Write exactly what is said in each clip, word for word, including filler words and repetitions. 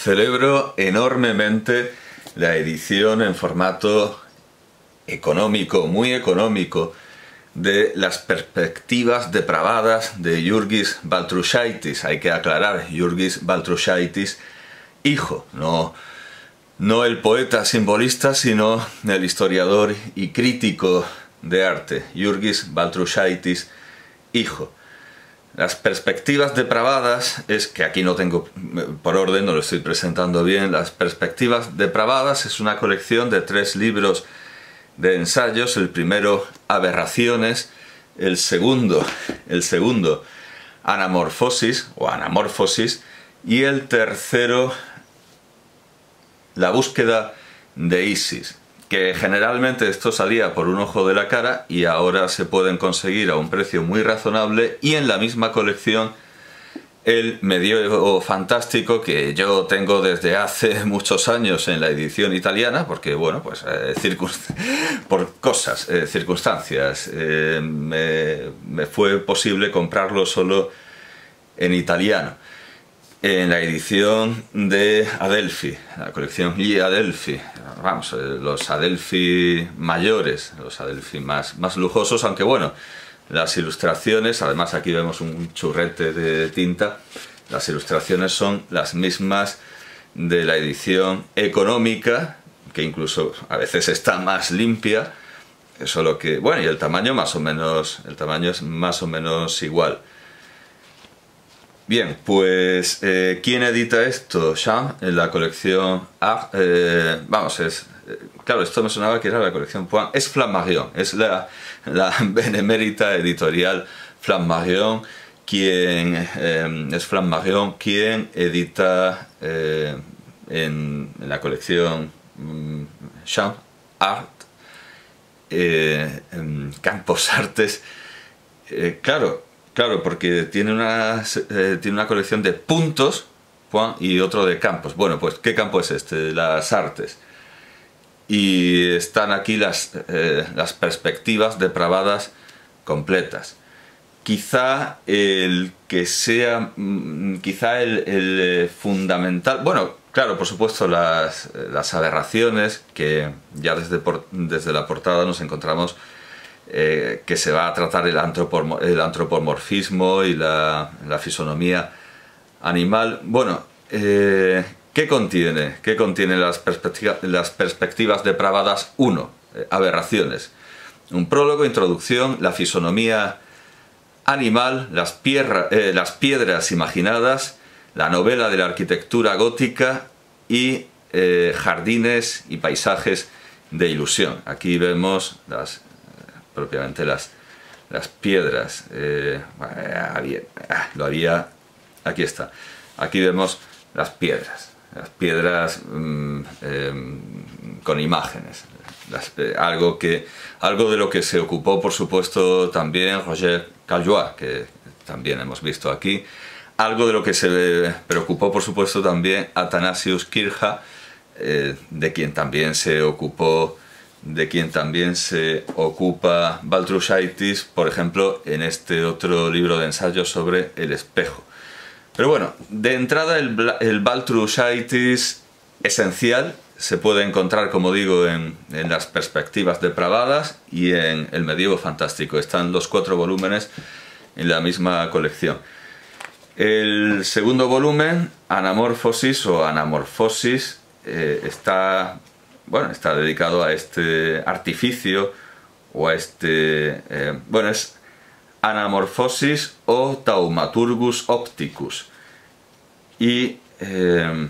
Celebro enormemente la edición en formato económico, muy económico, de Las perspectivas depravadas de Jurgis Baltrushaitis. Hay que aclarar, Jurgis Baltrushaitis, hijo, no, no el poeta simbolista, sino el historiador y crítico de arte, Jurgis Baltrushaitis, hijo. Las perspectivas depravadas, es que aquí no tengo por orden, no lo estoy presentando bien. Las perspectivas depravadas es una colección de tres libros de ensayos. El primero, Aberraciones, el segundo, el segundo, Anamorfosis o Anamorfosis, y el tercero, La búsqueda de Isis, que generalmente esto salía por un ojo de la cara y ahora se pueden conseguir a un precio muy razonable, y en la misma colección el medievo fantástico, que yo tengo desde hace muchos años en la edición italiana, porque bueno, pues eh, por cosas, eh, circunstancias, eh, me, me fue posible comprarlo solo en italiano. En la edición de Adelphi, la colección Gli Adelphi, vamos, los Adelphi mayores, los Adelphi más, más lujosos, aunque bueno, las ilustraciones, además aquí vemos un churrete de tinta, las ilustraciones son las mismas de la edición económica, que incluso a veces está más limpia, solo que, bueno, y el tamaño más o menos, el tamaño es más o menos igual. Bien, pues, eh, ¿quién edita esto? Cham, en la colección Art, eh, vamos, es, eh, claro, esto me sonaba que era la colección Point, es Flammarion, es la, la benemérita editorial Flammarion, quien, eh, es Flammarion quien edita eh, en, en la colección um, Cham, Art, eh, en Campos Artes, eh, claro, Claro, porque tiene una, eh, tiene una colección de puntos y otro de campos. Bueno, pues ¿qué campo es este? Las artes. Y están aquí las, eh, las perspectivas depravadas completas. Quizá el que sea, quizá el, el fundamental, bueno, claro, por supuesto las, las aberraciones, que ya desde, por, desde la portada nos encontramos Eh, que se va a tratar el, antropomor el antropomorfismo y la, la fisonomía animal. Bueno, eh, ¿qué contiene? ¿Qué contiene las, perspectiva las perspectivas depravadas? uno. Eh, aberraciones. Un prólogo, introducción, la fisonomía animal, las, eh, las piedras imaginadas, la novela de la arquitectura gótica y eh, jardines y paisajes de ilusión. Aquí vemos las propiamente las, las piedras, eh, había, lo había, aquí está, aquí vemos las piedras, las piedras mmm, eh, con imágenes, las, eh, algo, que, algo de lo que se ocupó por supuesto también Roger Caillois, que también hemos visto aquí, algo de lo que se preocupó por supuesto también Athanasius Kircher, eh, de quien también se ocupó de quien también se ocupa Baltrushaitis, por ejemplo, en este otro libro de ensayos sobre el espejo. Pero bueno, de entrada el, el Baltrushaitis esencial se puede encontrar, como digo, en, en las perspectivas depravadas y en el medievo fantástico. Están los cuatro volúmenes en la misma colección. El segundo volumen, Anamorfosis o Anamorfosis, eh, está... Bueno, está dedicado a este artificio o a este... Eh, bueno, es Anamorfosis o Thaumaturgus Opticus. Y eh,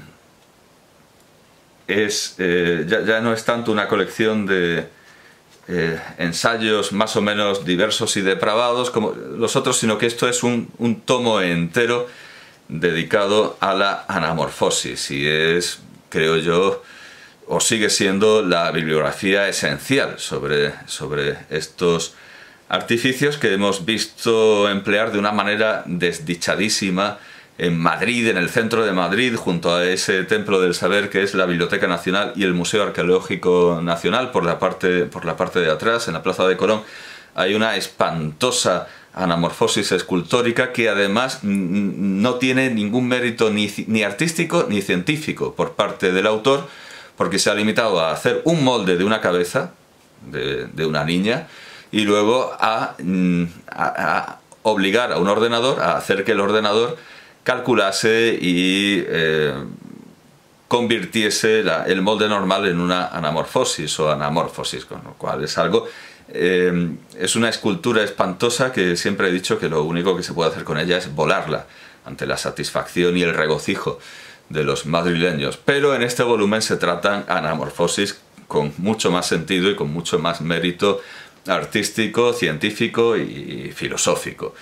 es, eh, ya, ya no es tanto una colección de eh, ensayos más o menos diversos y depravados como los otros, sino que esto es un, un tomo entero dedicado a la anamorfosis. Y es, creo yo, o sigue siendo la bibliografía esencial sobre, sobre estos artificios que hemos visto emplear de una manera desdichadísima en Madrid, en el centro de Madrid, junto a ese templo del saber que es la Biblioteca Nacional y el Museo Arqueológico Nacional. Por la parte, por la parte de atrás, en la Plaza de Colón, hay una espantosa anamorfosis escultórica que además no tiene ningún mérito ni, ni artístico ni científico por parte del autor, porque se ha limitado a hacer un molde de una cabeza de, de una niña y luego a, a, a obligar a un ordenador a hacer que el ordenador calculase y eh, convirtiese la, el molde normal en una anamorfosis o anamorfosis, con lo cual es algo... Eh, es una escultura espantosa que siempre he dicho que lo único que se puede hacer con ella es volarla ante la satisfacción y el regocijo de los madrileños. Pero en este volumen se tratan anamorfosis con mucho más sentido y con mucho más mérito artístico, científico y filosófico.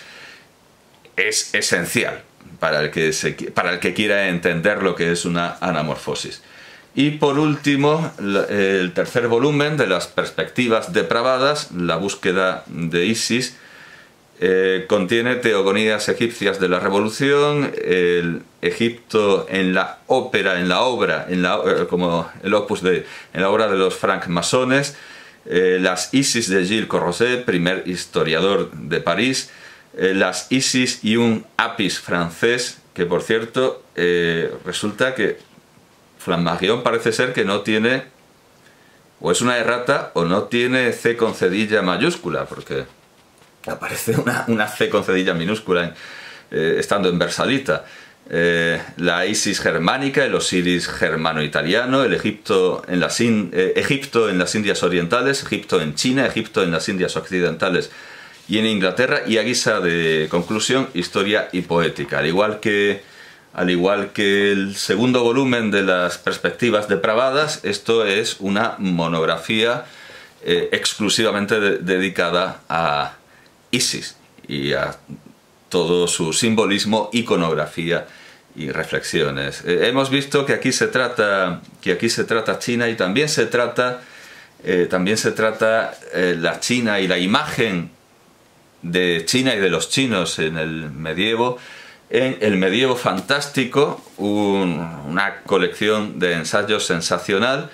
Es esencial para el que, se, para el que quiera entender lo que es una anamorfosis. Y por último, el tercer volumen de las perspectivas depravadas, la búsqueda de Isis, eh, contiene teogonías egipcias de la Revolución, el Egipto en la ópera, en la obra, en la, eh, como el Opus Dei, en la obra de los francmasones, eh, las Isis de Gilles Corrozet, primer historiador de París, eh, las Isis y un Apis francés, que por cierto, eh, resulta que Flammarion parece ser que no tiene, o es una errata, o no tiene C con cedilla mayúscula, porque aparece una, una C con cedilla minúscula eh, estando en Versalita. Eh, la Isis germánica, el Osiris germano-italiano, el Egipto en, las in, eh, Egipto en las Indias orientales, Egipto en China, Egipto en las Indias occidentales y en Inglaterra, y a guisa de conclusión, historia y poética, al igual que... Al igual que el segundo volumen de las perspectivas depravadas, esto es una monografía eh, exclusivamente de, dedicada a Isis y a todo su simbolismo, iconografía y reflexiones. Eh, hemos visto que aquí se trata, que aquí se trata China y también se trata, eh, también se trata eh, la China y la imagen de China y de los chinos en el medievo. En El Medievo Fantástico, un, una colección de ensayos sensacional.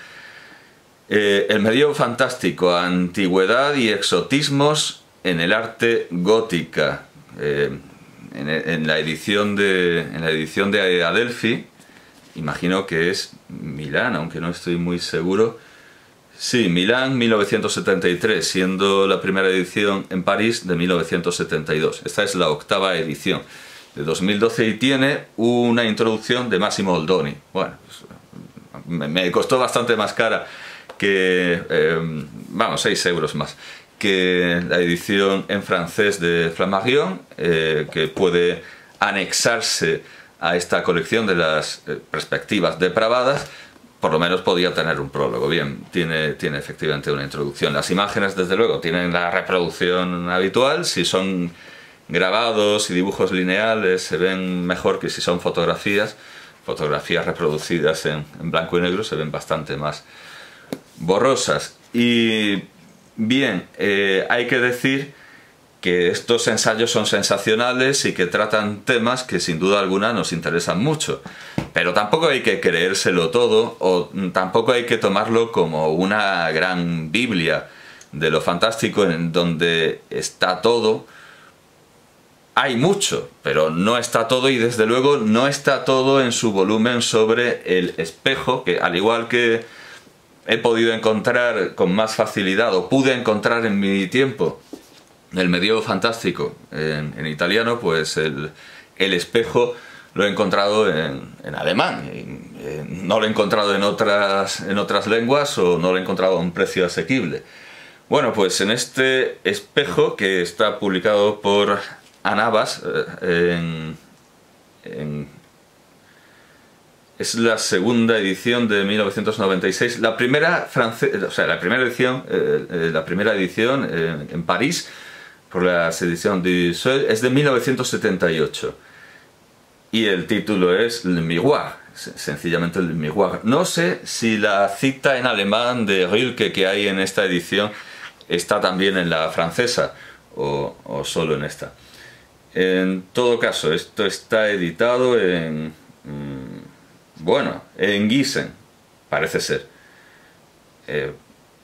Eh, El Medievo Fantástico, antigüedad y exotismos en el arte gótica. Eh, en, en, la edición de, en la edición de Adelphi, imagino que es Milán, aunque no estoy muy seguro. Sí, Milán, mil novecientos setenta y tres, siendo la primera edición en París de mil novecientos setenta y dos. Esta es la octava edición de dos mil doce y tiene una introducción de Massimo Oldoni. Bueno, pues, me, me costó bastante más cara que, eh, vamos, seis euros más, que la edición en francés de Flammarion, eh, que puede anexarse a esta colección de las eh, perspectivas depravadas. Por lo menos podía tener un prólogo. Bien, tiene, tiene efectivamente una introducción. Las imágenes, desde luego, tienen la reproducción habitual. Si son grabados y dibujos lineales se ven mejor que si son fotografías. Fotografías reproducidas en, en blanco y negro se ven bastante más borrosas. Y bien, eh, hay que decir que estos ensayos son sensacionales y que tratan temas que sin duda alguna nos interesan mucho. Pero tampoco hay que creérselo todo, o tampoco hay que tomarlo como una gran Biblia de lo fantástico en donde está todo. Hay mucho, pero no está todo, y desde luego no está todo en su volumen sobre el espejo, que al igual que he podido encontrar con más facilidad, o pude encontrar en mi tiempo, el Medievo Fantástico en, en italiano, pues el, el espejo lo he encontrado en, en alemán. Y, eh, no lo he encontrado en otras, en otras lenguas, o no lo he encontrado a un precio asequible. Bueno, pues en este espejo, que está publicado por Anabas, eh, en, en, es la segunda edición de mil novecientos noventa y seis. La primera, france, o sea, la primera edición, eh, eh, la primera edición eh, en París, por la edición du Seuil, es de mil novecientos setenta y ocho. Y el título es Le Miroir, sencillamente Le Miroir. No sé si la cita en alemán de Rilke que hay en esta edición está también en la francesa, o, o solo en esta. En todo caso, esto está editado en... Mmm, bueno, en Gießen, parece ser. Eh,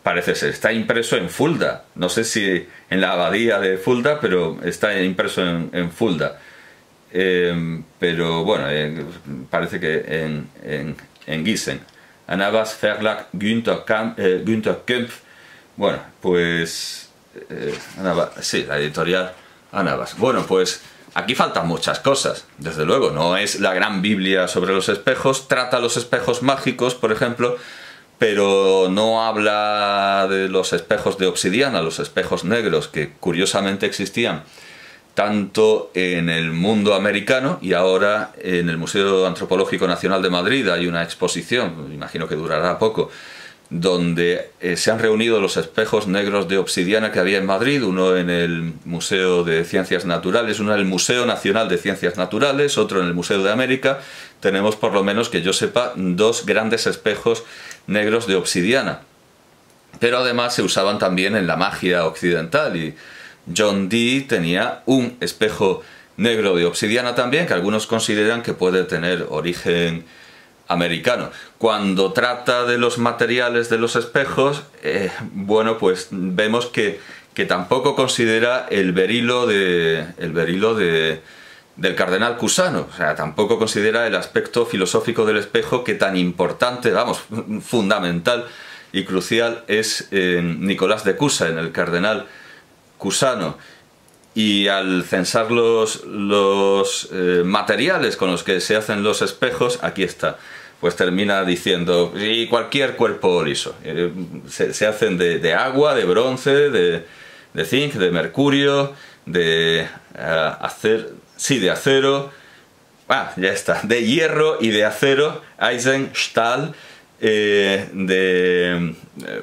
parece ser, está impreso en Fulda. No sé si en la abadía de Fulda, pero está impreso en, en Fulda. Eh, pero bueno, eh, parece que en, en, en Gießen. Anabas Verlag Günther, Kamp, eh, Günther Kempf. Bueno, pues... Eh, Anabas, sí, la editorial Anabas. Bueno, pues aquí faltan muchas cosas. Desde luego, no es la gran Biblia sobre los espejos. Trata los espejos mágicos, por ejemplo, pero no habla de los espejos de obsidiana, los espejos negros, que curiosamente existían tanto en el mundo americano, y ahora en el Museo Antropológico Nacional de Madrid hay una exposición, me imagino que durará poco, donde eh, se han reunido los espejos negros de obsidiana que había en Madrid, uno en el Museo de Ciencias Naturales, uno en el Museo Nacional de Ciencias Naturales, otro en el Museo de América. Tenemos, por lo menos que yo sepa, dos grandes espejos negros de obsidiana. Pero además se usaban también en la magia occidental, y John Dee tenía un espejo negro de obsidiana también, que algunos consideran que puede tener origen americano. Cuando trata de los materiales de los espejos, eh, bueno, pues vemos que, que tampoco considera el berilo, de, el berilo de, del cardenal Cusano. O sea, tampoco considera el aspecto filosófico del espejo, que tan importante, vamos, fundamental y crucial es en Nicolás de Cusa, en el cardenal Cusano. Y al censar los, los eh, materiales con los que se hacen los espejos, aquí está, pues termina diciendo, y cualquier cuerpo liso, eh, se, se hacen de, de agua, de bronce, de, de zinc, de mercurio, de uh, acer, sí, de acero, ah, ya está, de hierro y de acero, Eisen, Stahl, eh, de,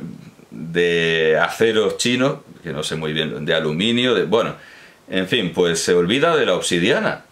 de acero chino, que no sé muy bien, de aluminio, de, bueno, en fin, pues se olvida de la obsidiana.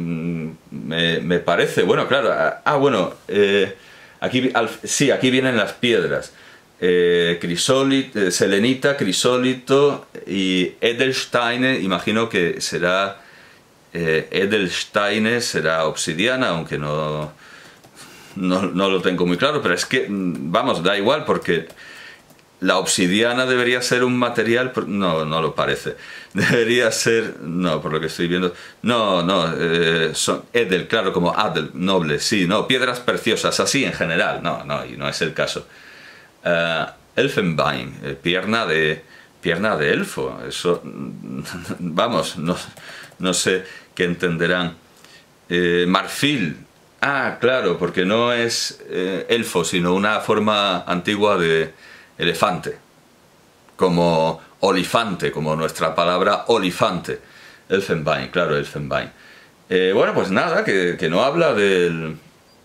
Me, me parece, bueno, claro, ah, bueno, eh, aquí, al, sí, aquí vienen las piedras. Eh, crisólito, eh, selenita, crisólito y Edelsteine, imagino que será, eh, Edelsteine será obsidiana, aunque no, no, no lo tengo muy claro, pero es que, vamos, da igual, porque la obsidiana debería ser un material... No, no lo parece. Debería ser... No, por lo que estoy viendo... No, no, eh, son Edel, claro, como Adel, noble, sí, no, piedras preciosas, así en general. No, no, y no es el caso. Uh, Elfenbein, eh, pierna de... Pierna de elfo, eso... Vamos, no, no sé qué entenderán. Eh, marfil... Ah, claro, porque no es eh, elfo, sino una forma antigua de... elefante, como olifante, como nuestra palabra olifante. Elfenbein, claro, Elfenbein. Eh, bueno, pues nada, que, que no habla del...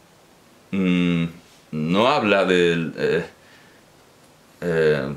Mmm, no habla del... Eh, eh,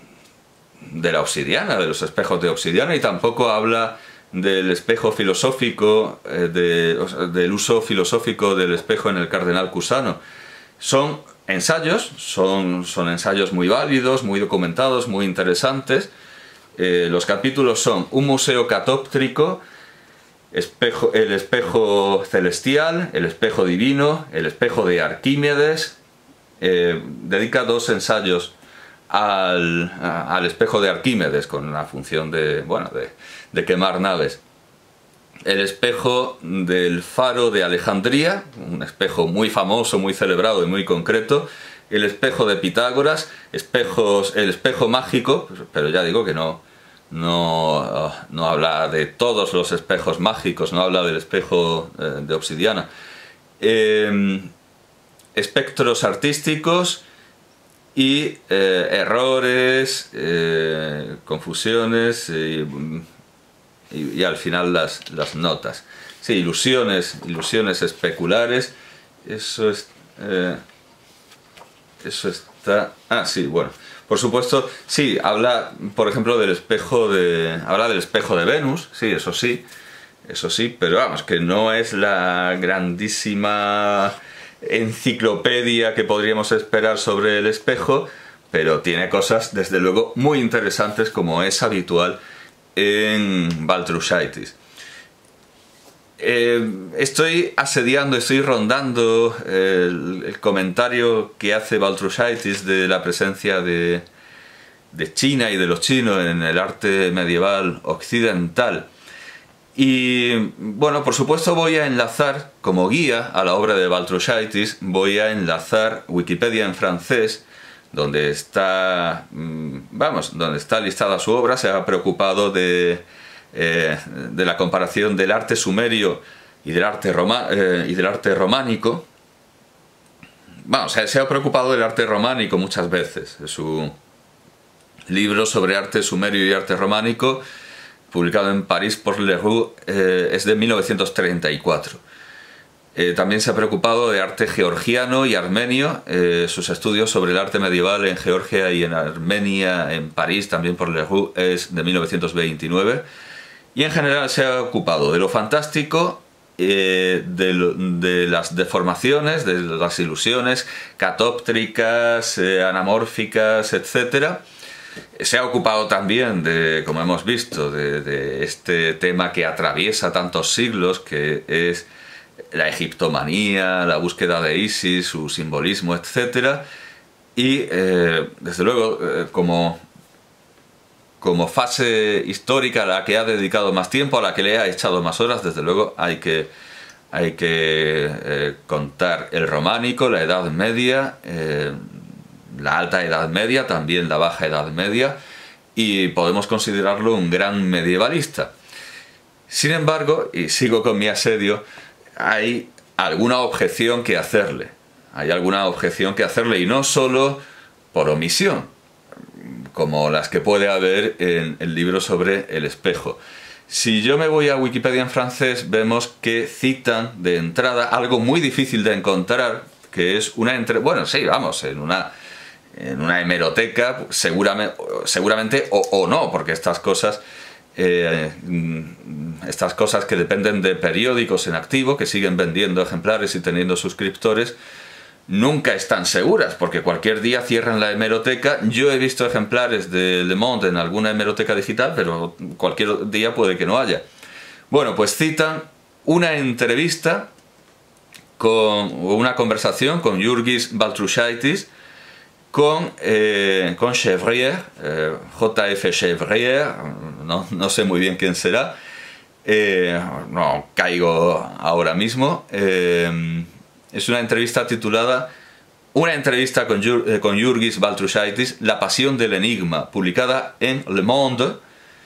de la obsidiana, de los espejos de obsidiana, y tampoco habla del espejo filosófico, eh, de, o sea, del uso filosófico del espejo en el cardenal Cusano. Son ensayos, son, son ensayos muy válidos, muy documentados, muy interesantes. Eh, los capítulos son un museo catóptrico, espejo, el espejo celestial, el espejo divino, el espejo de Arquímedes. Eh, dedica dos ensayos al, a, al espejo de Arquímedes, con la función de, bueno, de, de quemar naves. El espejo del faro de Alejandría, un espejo muy famoso, muy celebrado y muy concreto. El espejo de Pitágoras, espejos, el espejo mágico, pero ya digo que no, no, no habla de todos los espejos mágicos, no habla del espejo eh, de obsidiana. Eh, espectros artísticos y eh, errores, eh, confusiones y... Y, y al final las, las notas. Sí, ilusiones, ilusiones especulares. Eso es... Eh, eso está... Ah, sí, bueno. Por supuesto, sí, habla, por ejemplo, del espejo de... Habla del espejo de Venus, sí, eso sí. Eso sí, pero vamos, que no es la grandísima enciclopedia que podríamos esperar sobre el espejo, pero tiene cosas, desde luego, muy interesantes, como es habitual en Baltrushaitis. Eh, estoy asediando, estoy rondando el, el comentario que hace Baltrushaitis de la presencia de, de China y de los chinos en el arte medieval occidental. Y bueno, por supuesto voy a enlazar como guía a la obra de Baltrushaitis, voy a enlazar Wikipedia en francés, donde está, vamos, donde está listada su obra. Se ha preocupado de, eh, de la comparación del arte sumerio y del arte, roma, eh, y del arte románico. Vamos, se ha preocupado del arte románico muchas veces. Su libro sobre arte sumerio y arte románico, publicado en París por Leroux, eh, es de mil novecientos treinta y cuatro. Eh, también se ha preocupado de arte georgiano y armenio. Eh, sus estudios sobre el arte medieval en Georgia y en Armenia, en París, también por Leroux, es de mil novecientos veintinueve. Y en general se ha ocupado de lo fantástico, eh, de, lo, de las deformaciones, de las ilusiones catóptricas, eh, anamórficas, etcétera. Se ha ocupado también de, como hemos visto, de, de este tema que atraviesa tantos siglos, que es la egiptomanía, la búsqueda de Isis, su simbolismo, etcétera. Y eh, desde luego, eh, como, como fase histórica a la que ha dedicado más tiempo, a la que le ha echado más horas, desde luego hay que, hay que eh, contar el románico, la Edad Media, eh, la Alta Edad Media, también la Baja Edad Media, y podemos considerarlo un gran medievalista. Sin embargo, y sigo con mi asedio, hay alguna objeción que hacerle. Hay alguna objeción que hacerle, y no solo por omisión, como las que puede haber en el libro sobre el espejo. Si yo me voy a Wikipedia en francés, vemos que citan de entrada algo muy difícil de encontrar, que es una entre... bueno, sí, vamos, en una... en una hemeroteca, seguramente, seguramente o, o no, porque estas cosas, eh, estas cosas que dependen de periódicos en activo, que siguen vendiendo ejemplares y teniendo suscriptores, nunca están seguras, porque cualquier día cierran la hemeroteca. Yo he visto ejemplares de Le Monde en alguna hemeroteca digital, pero cualquier día puede que no haya. Bueno, pues citan una entrevista, con una conversación con Jurgis Baltrushaitis, con, eh, con Chevrier, eh, J F Chevrier, no, no sé muy bien quién será, eh, no caigo ahora mismo. Eh, es una entrevista titulada Una entrevista con, eh, con Jurgis Baltrushaitis, La pasión del enigma, publicada en Le Monde,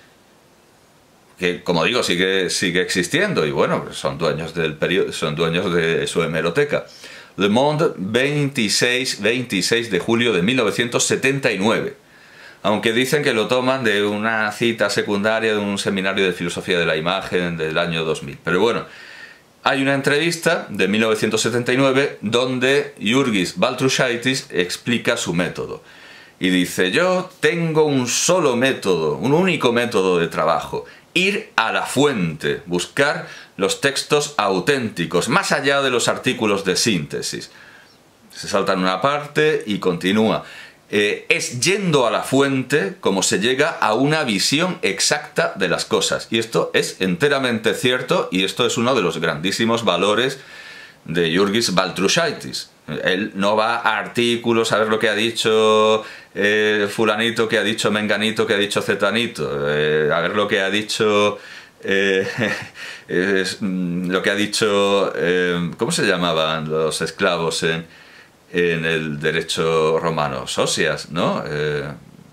que, como digo, sigue, sigue existiendo, y bueno, son dueños del periodo, son dueños de su hemeroteca. Le Monde, veintiséis, veintiséis de julio de mil novecientos setenta y nueve. Aunque dicen que lo toman de una cita secundaria de un seminario de filosofía de la imagen del año dos mil. Pero bueno, hay una entrevista de mil novecientos setenta y nueve donde Jurgis Baltrushaitis explica su método. Y dice: yo tengo un solo método, un único método de trabajo. Ir a la fuente, buscar los textos auténticos, más allá de los artículos de síntesis. Se salta en una parte y continúa. Eh, es yendo a la fuente como se llega a una visión exacta de las cosas. Y esto es enteramente cierto, y esto es uno de los grandísimos valores de Jurgis Baltrushaitis. Él no va a artículos a ver lo que ha dicho eh, fulanito, que ha dicho menganito, que ha dicho zetanito, eh, a ver lo que ha dicho... Eh, es, lo que ha dicho... Eh, ¿cómo se llamaban los esclavos en, en el derecho romano? Socias, ¿no? Eh,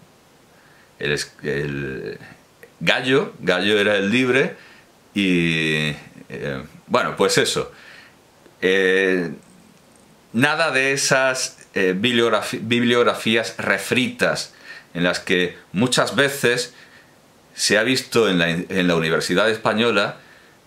el, el Gallo, Gallo era el libre, y... Eh, bueno, pues eso. Eh, Nada de esas eh, bibliografí bibliografías refritas en las que muchas veces se ha visto en la, en la Universidad Española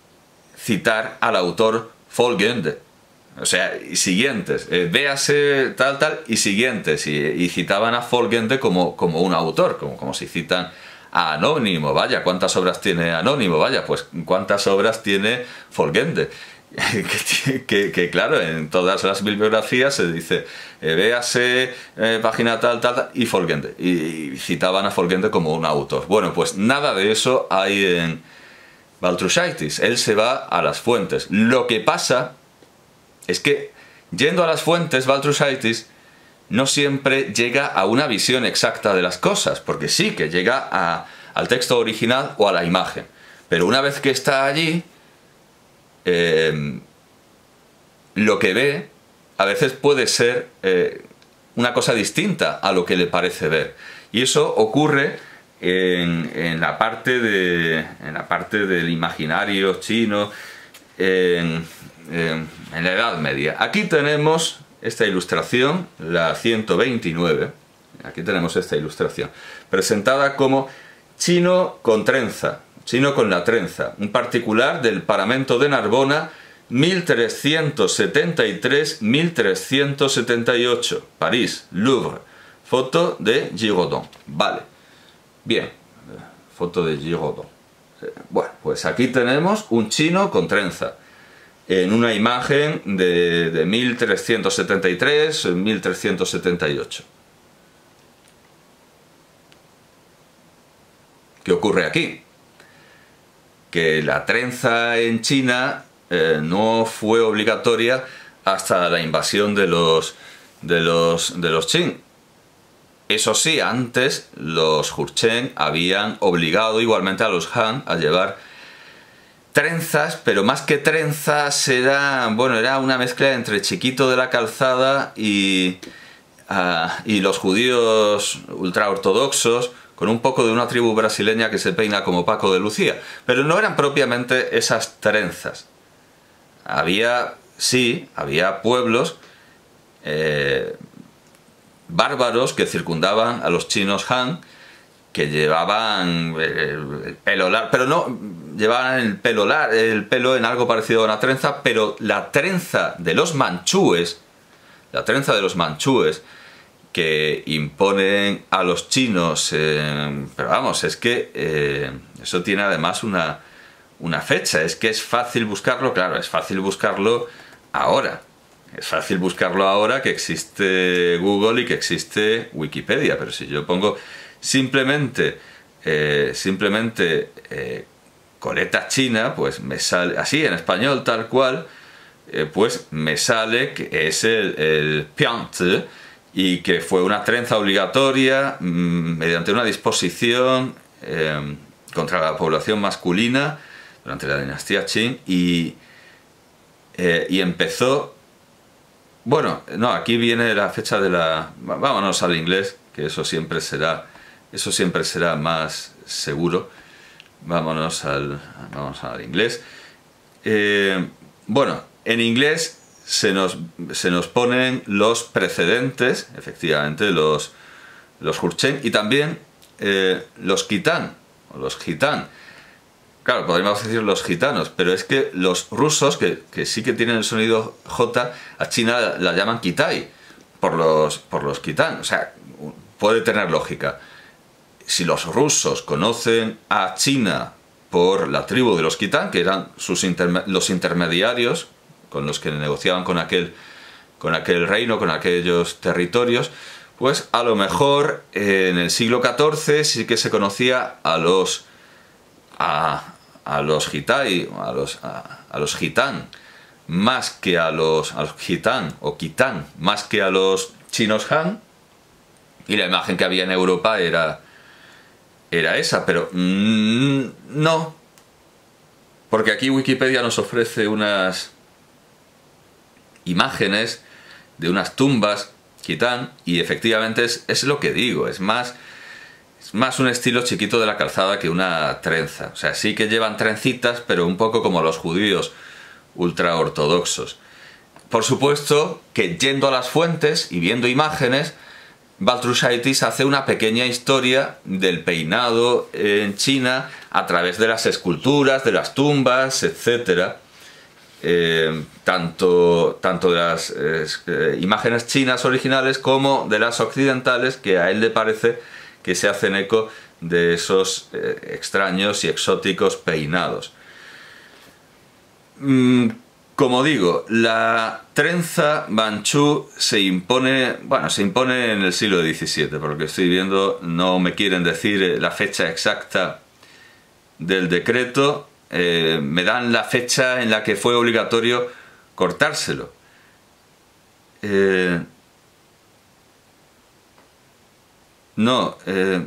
citar al autor Folgende. O sea, y siguientes, eh, véase tal, tal, y siguientes. Y, y citaban a Folgende como, como un autor, como, como si citan a Anónimo. Vaya, ¿cuántas obras tiene Anónimo? Vaya, pues ¿cuántas obras tiene Folgende? que, que, que claro, en todas las bibliografías se dice eh, véase eh, página tal, tal, tal, y Folgende, y, y citaban a Folgende como un autor. Bueno, pues nada de eso hay en Baltrushaitis. Él se va a las fuentes. Lo que pasa es que, yendo a las fuentes, Baltrushaitis no siempre llega a una visión exacta de las cosas, porque sí que llega a, al texto original o a la imagen. Pero una vez que está allí, eh, lo que ve a veces puede ser eh, una cosa distinta a lo que le parece ver. Y eso ocurre en, en, la, parte de, en la parte del imaginario chino, en, en, en la Edad Media. Aquí tenemos esta ilustración, la ciento veintinueve, aquí tenemos esta ilustración, presentada como chino con trenza, chino con la trenza, un particular del paramento de Narbona, mil trescientos setenta y tres a mil trescientos setenta y ocho, París, Louvre, foto de Giraudon. Vale, bien, foto de Giraudon. Bueno, pues aquí tenemos un chino con trenza, en una imagen de, de mil trescientos setenta y tres a mil trescientos setenta y ocho. ¿Qué ocurre aquí? Que la trenza en China eh, no fue obligatoria hasta la invasión de los, de los, de los Qing. Eso sí, antes los Jurchen habían obligado igualmente a los Han a llevar trenzas, pero más que trenzas era, bueno, era una mezcla entre chiquito de la calzada y, uh, y los judíos ultraortodoxos, con un poco de una tribu brasileña que se peina como Paco de Lucía. Pero no eran propiamente esas trenzas. Había, sí, había pueblos eh, bárbaros que circundaban a los chinos Han, que llevaban el pelo largo, pero no llevaban el pelo largo, el pelo en algo parecido a una trenza, pero la trenza de los manchúes, la trenza de los manchúes que imponen a los chinos, eh, pero vamos, es que eh, eso tiene además una, una fecha, es que es fácil buscarlo, claro, es fácil buscarlo ahora. Es fácil buscarlo ahora que existe Google y que existe Wikipedia, pero si yo pongo simplemente, eh, simplemente eh, coleta china, pues me sale, así en español tal cual, eh, pues me sale que es el, el pianzi y que fue una trenza obligatoria mmm, mediante una disposición eh, contra la población masculina durante la dinastía Qing y, eh, y empezó. Bueno, no, aquí viene la fecha de la... Vámonos al inglés, que eso siempre será, eso siempre será más seguro. Vámonos al, vamos al inglés. Eh, bueno, en inglés se nos, se nos ponen los precedentes, efectivamente, los, los Jurchen, y también eh, los Kitán, o los Gitán. Claro, podríamos decir los gitanos, pero es que los rusos, que, que sí que tienen el sonido J, a China la llaman Kitai, por los, por los Kitán. O sea, puede tener lógica. Si los rusos conocen a China por la tribu de los Kitán, que eran sus interme los intermediarios con los que negociaban con aquel, con aquel reino, con aquellos territorios, pues a lo mejor eh, en el siglo catorce sí que se conocía a los... a a los Hitai, a los, a, a los Gitán, más que a los, a los Gitán o Kitán, más que a los chinos Han, y la imagen que había en Europa era, era esa, pero mmm, no, porque aquí Wikipedia nos ofrece unas imágenes de unas tumbas Kitán, y efectivamente es, es lo que digo, es más... Es más un estilo chiquito de la calzada que una trenza. O sea, sí que llevan trencitas, pero un poco como los judíos ultraortodoxos. Por supuesto que yendo a las fuentes y viendo imágenes, Baltrushaitis hace una pequeña historia del peinado en China a través de las esculturas, de las tumbas, etcétera. Eh, tanto, tanto de las eh, imágenes chinas originales como de las occidentales, que a él le parece que se hacen eco de esos eh, extraños y exóticos peinados. Mm, como digo, la trenza manchú se impone, bueno, se impone en el siglo diecisiete, por lo que estoy viendo no me quieren decir la fecha exacta del decreto, eh, me dan la fecha en la que fue obligatorio cortárselo. Eh, No, eh,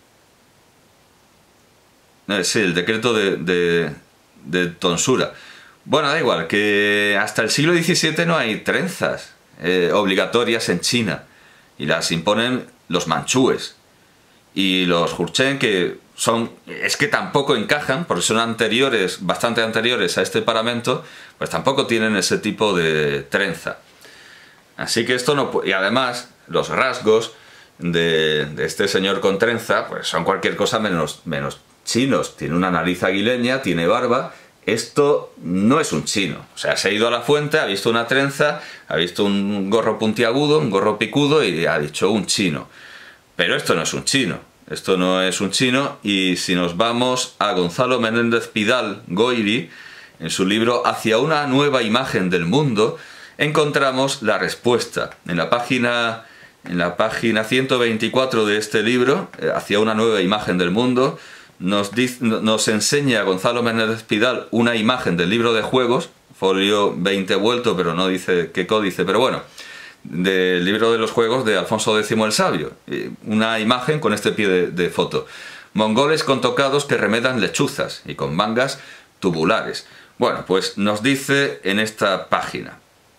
eh, sí, el decreto de, de, de tonsura. Bueno, da igual, que hasta el siglo diecisiete no hay trenzas eh, obligatorias en China, y las imponen los manchúes. Y los jurchen, que son, es que tampoco encajan, porque son anteriores, bastante anteriores a este paramento, pues tampoco tienen ese tipo de trenza. Así que esto no... Y además, los rasgos de, de este señor con trenza, pues son cualquier cosa menos, menos chinos. Tiene una nariz aguileña, tiene barba. Esto no es un chino. O sea, se ha ido a la fuente, ha visto una trenza, ha visto un gorro puntiagudo, un gorro picudo y ha dicho un chino. Pero esto no es un chino. Esto no es un chino. Y si nos vamos a Gonzalo Menéndez Pidal Goiri, en su libro Hacia una nueva imagen del mundo, encontramos la respuesta. En la página, en la página ciento veinticuatro de este libro, Hacia una nueva imagen del mundo, Nos, dice, nos enseña Gonzalo Menéndez Pidal una imagen del libro de juegos, folio veinte vuelto, pero no dice qué códice, pero bueno, del libro de los juegos de Alfonso décimo el Sabio. Una imagen con este pie de, de foto. Mongoles con tocados que remedan lechuzas y con mangas tubulares. Bueno, pues nos dice en esta página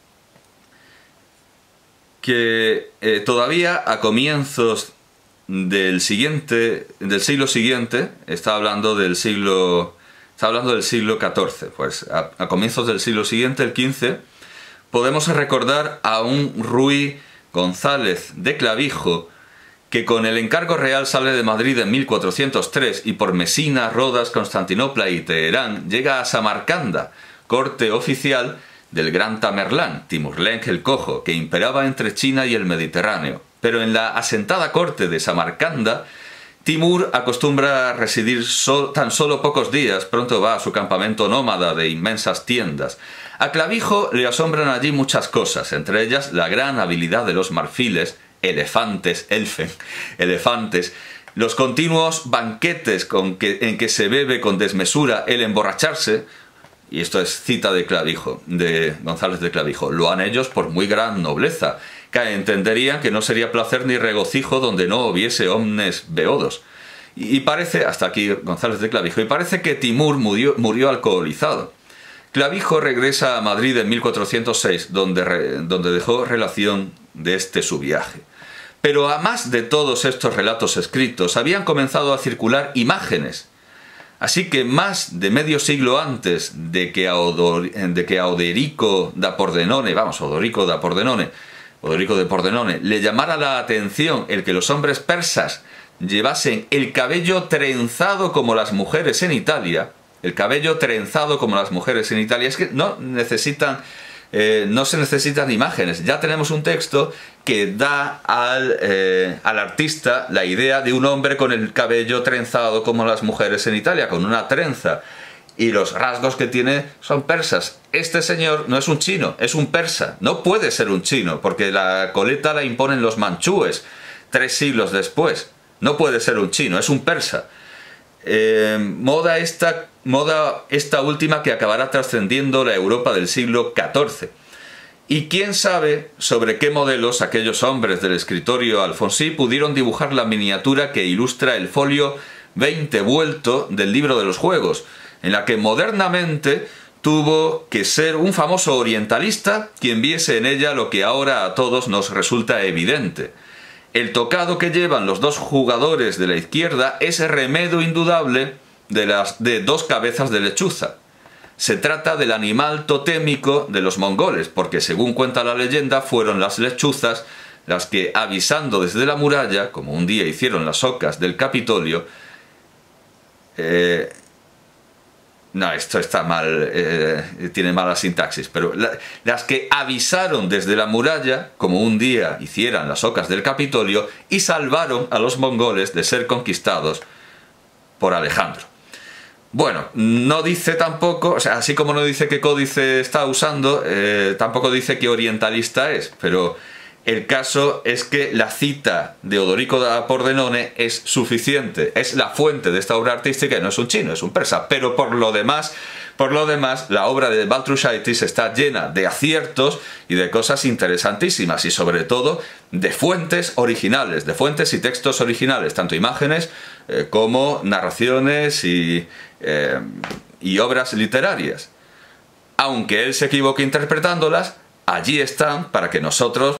que eh, todavía a comienzos del siguiente, del siglo siguiente, está hablando del siglo, está hablando del siglo catorce, pues a, a comienzos del siglo siguiente, el quince, podemos recordar a un Ruy González de Clavijo, que con el encargo real sale de Madrid en mil cuatrocientos tres y por Mesina, Rodas, Constantinopla y Teherán llega a Samarcanda, corte oficial del gran Tamerlán, Timurlenk el Cojo, que imperaba entre China y el Mediterráneo. Pero en la asentada corte de Samarcanda, Timur acostumbra a residir so- tan solo pocos días, pronto va a su campamento nómada de inmensas tiendas. A Clavijo le asombran allí muchas cosas, entre ellas la gran habilidad de los marfiles, elefantes, elfen, elefantes, los continuos banquetes con que, en que se bebe con desmesura el emborracharse, y esto es cita de Clavijo, de González de Clavijo, lo han ellos por muy gran nobleza, que entenderían que no sería placer ni regocijo donde no hubiese omnes beodos. Y, y parece, hasta aquí González de Clavijo, y parece que Timur murió, murió alcoholizado. Clavijo regresa a Madrid en mil cuatrocientos seis, donde, re, donde dejó relación de este su viaje. Pero a más de todos estos relatos escritos, habían comenzado a circular imágenes. Así que más de medio siglo antes de que a, Odor, de que a Odorico da Pordenone, vamos, Odorico da Pordenone, Odorico de Pordenone, le llamara la atención el que los hombres persas llevasen el cabello trenzado como las mujeres en Italia, el cabello trenzado como las mujeres en Italia, es que no necesitan, eh, no se necesitan imágenes, ya tenemos un texto que da al, eh, al artista la idea de un hombre con el cabello trenzado como las mujeres en Italia, con una trenza. Y los rasgos que tiene son persas. Este señor no es un chino, es un persa. No puede ser un chino, porque la coleta la imponen los manchúes tres siglos después. No puede ser un chino, es un persa. Eh, moda, esta, moda esta última que acabará trascendiendo la Europa del siglo catorce. Y quién sabe sobre qué modelos aquellos hombres del escritorio Alfonsí pudieron dibujar la miniatura que ilustra el folio veinte vuelto del libro de los juegos, en la que modernamente tuvo que ser un famoso orientalista quien viese en ella lo que ahora a todos nos resulta evidente. El tocado que llevan los dos jugadores de la izquierda es remedio indudable de las de dos cabezas de lechuza. Se trata del animal totémico de los mongoles, porque según cuenta la leyenda fueron las lechuzas las que, avisando desde la muralla, como un día hicieron las ocas del Capitolio, eh, no, esto está mal, eh, tiene mala sintaxis, pero la, las que avisaron desde la muralla, como un día hicieran las ocas del Capitolio, y salvaron a los mongoles de ser conquistados por Alejandro. Bueno, no dice tampoco, o sea, así como no dice qué códice está usando, eh, tampoco dice qué orientalista es, pero el caso es que la cita de Odorico da Pordenone es suficiente, es la fuente de esta obra artística y no es un chino, es un persa, pero por lo demás Por lo demás, la obra de Baltrushaitis está llena de aciertos y de cosas interesantísimas, y sobre todo de fuentes originales, de fuentes y textos originales, tanto imágenes eh, como narraciones y, eh, y obras literarias. Aunque él se equivoque interpretándolas, allí están para que nosotros